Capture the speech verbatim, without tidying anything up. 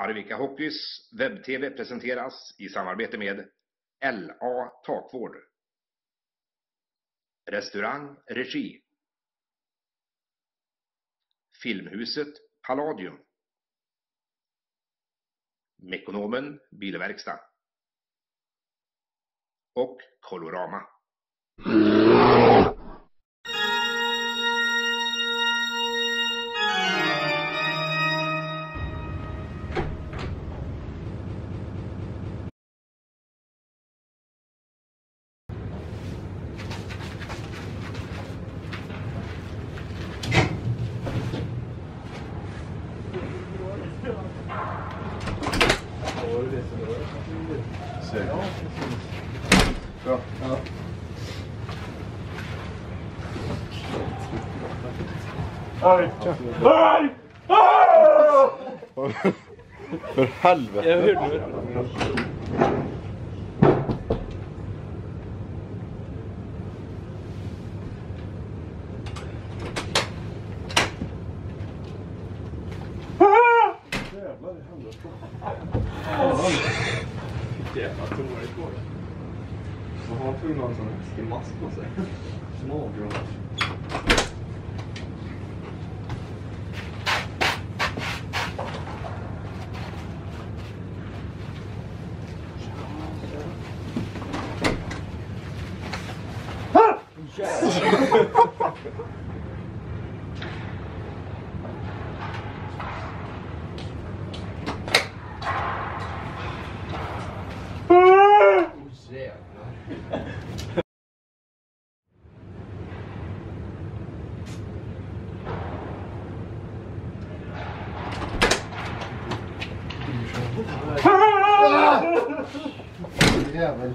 Arvika Hockeys webb-tv presenteras i samarbete med L A Takvård, Restaurang Regi, Filmhuset Palladium, Mekonomen Bilverkstad och Colorama. Bra. Ja. Aj! Aj! För helvete. Jag hörde det. Jävlar i helvete. Jävlar tår det går. Man har tvungen att ha en sån häftig mask på sig. Smågrönt. Jävel.